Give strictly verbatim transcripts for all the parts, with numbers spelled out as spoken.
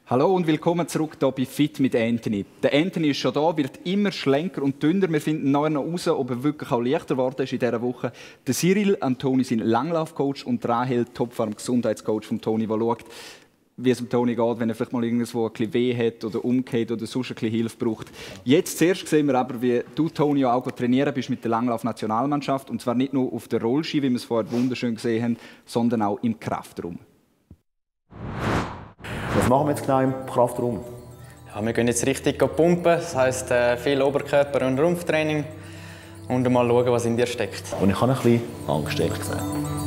Hallo und willkommen zurück hier bei Fit mit Anthony. Der Anthony ist schon da, wird immer schlanker und dünner. Wir finden nachher noch raus, ob er wirklich auch leichter geworden ist in dieser Woche. Der Cyril, Antoni, sein Langlaufcoach, und Rahel, Topfarm Gesundheitscoach von Toni, der schaut, wie es dem Toni geht, wenn er vielleicht mal irgendwo ein bisschen weh hat oder umgeht oder sonst ein bisschen Hilfe braucht. Jetzt zuerst sehen wir aber, wie du, Toni, auch trainieren bist mit der Langlauf-Nationalmannschaft. Und zwar nicht nur auf der Rollski, wie wir es vorher wunderschön gesehen haben, sondern auch im Kraftraum. Was machen wir jetzt genau im Kraftraum? Ja, wir gehen jetzt richtig pumpen, das heisst äh, viel Oberkörper- und Rumpftraining und mal schauen, was in dir steckt. Und ich habe ein bisschen Angst, ehrlich gesagt.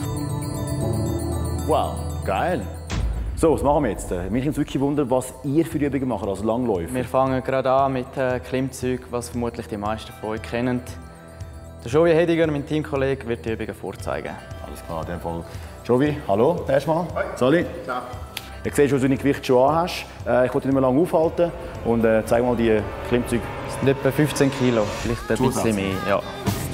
Wow, geil! So, was machen wir jetzt? Mich nimmt es wirklich Wunder, was ihr für Übungen macht als Langläufer. Wir fangen gerade an mit äh, Klimmzügen, was vermutlich die meisten von euch kennen. Der Jovi Hediger, mein Teamkollege, wird die Übungen vorzeigen. Alles klar, in dem Fall. Jovi, hallo, erstmal. Hi. Sali. Ciao. Du siehst, was du dein Gewicht schon an hast. Äh, ich wollte nicht mehr lange aufhalten und äh, zeig mal die Klimmzüge. Das sind etwa fünfzehn Kilo, vielleicht ein Zusatz. bisschen mehr. Ja.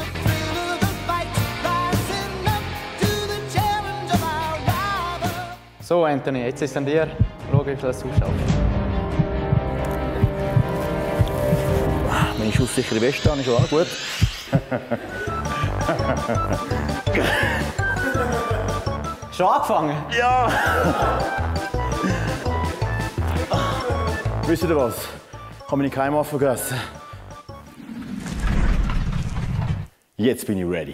So, Anthony, jetzt ist es an dir. Schau, wie viel das zuschaut. Meine schusssichere Weste an, ist schon auch gut. Schon angefangen? Ja! Wisst ihr was? Ich habe meine Keimwaffe vergessen. Jetzt bin ich ready.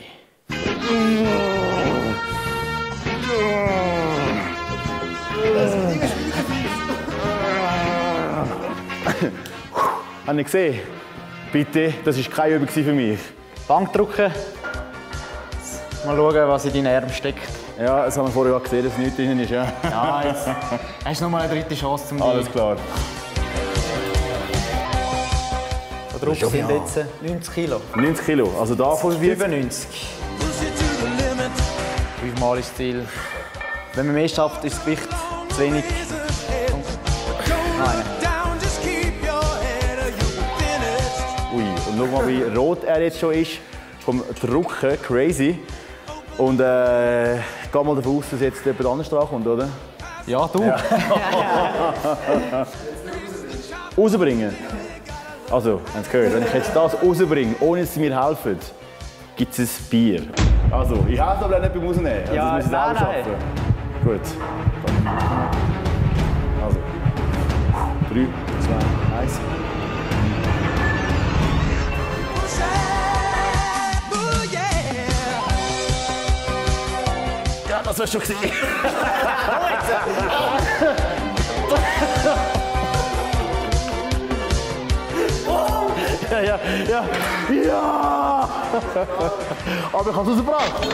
Habt ihr gesehen? Bitte, das war keine Übung für mich. Bank drücken. Mal schauen, was in deinen Armen steckt. Ja, das haben wir vorher gesehen, dass nichts drin ist. Ja, ja jetzt hast du noch mal eine dritte Chance zum Alles klar. Da drauf sind jetzt neunzig Kilo. neunzig Kilo, also da fünfundneunzig. Fünfmal ist das Ziel. Wenn man mehr schafft, ist das Gewicht zu wenig. Nein. Ui, und schau mal, wie rot er jetzt schon ist. Vom Drucken, crazy. Und äh, ich gehe mal davon aus, dass jetzt jemand anderes dran kommt, oder? Ja, du. Ja. Rausbringen. Also, haben Sie gehört, wenn ich jetzt das rausbringe, ohne dass Sie mir helfen, gibt es ein Bier. Also, ich helfe aber nicht beim Rausnehmen. Also, Ja, das müssen Sie nein, selber nein. schaffen. Gut. Also. Drei, zwei, eins. Ja, das hast du schon gesehen. Ja, ja, ja, ja! Aber ich habe es rausgebracht.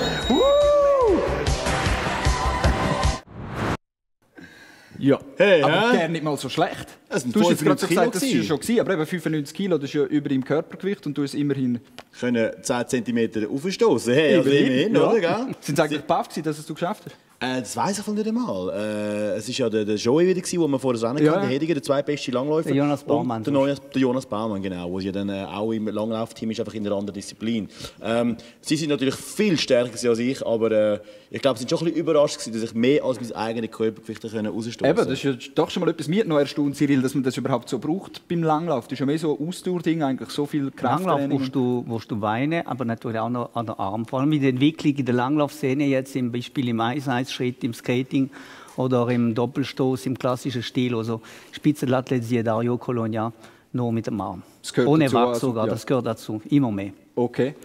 Ja, Hey, aber hä? der nicht mal so schlecht. Es sind Du hast jetzt gerade so fünfundneunzig Kilo gesagt, das war schon gewesen, aber eben fünfundneunzig Kilo, das ist ja über deinem Körpergewicht und du hast immerhin... Können zehn Zentimeter aufstoßen. Hey, also immerhin, ja. oder? Gell? Sind sie eigentlich baff gewesen, dass es du geschafft hast? Äh, das weiss ich von nicht einmal. Äh, es war ja der, der Joey wieder, den wir vorher Rennen Ja. hatten, der Hediger, der zweitbeste Langläufer. Der Jonas Baumann. Und der, Jonas, der Jonas Baumann, genau, der ja dann äh, auch im Langlaufteam ist, einfach in einer anderen Disziplin. Ähm, sie sind natürlich viel stärker als ich, aber äh, ich glaube, sie sind schon ein bisschen überrascht gewesen, dass ich mehr als mein eigenes Körpergewicht rausstoßen konnte. Eben, das ist ja doch schon mal etwas, mir noch erstaunt, Cyril, dass man das überhaupt so braucht beim Langlauf. Das ist ja mehr so ein Ausdauerding, eigentlich so viel Langlauf Krafttraining. musst du, musst du weinen, aber natürlich auch noch an der Arm. Vor allem mit der Entwicklung in der Langlaufszene, jetzt zum Beispiel im Eis-Eis-Schritt, im Skating oder im Doppelstoß im klassischen Stil. Also Spitzenathleten wie Dario Colonia nur mit dem Arm. Das gehört Ohne dazu, Wachs also, sogar, ja. das gehört dazu, immer mehr. Okay.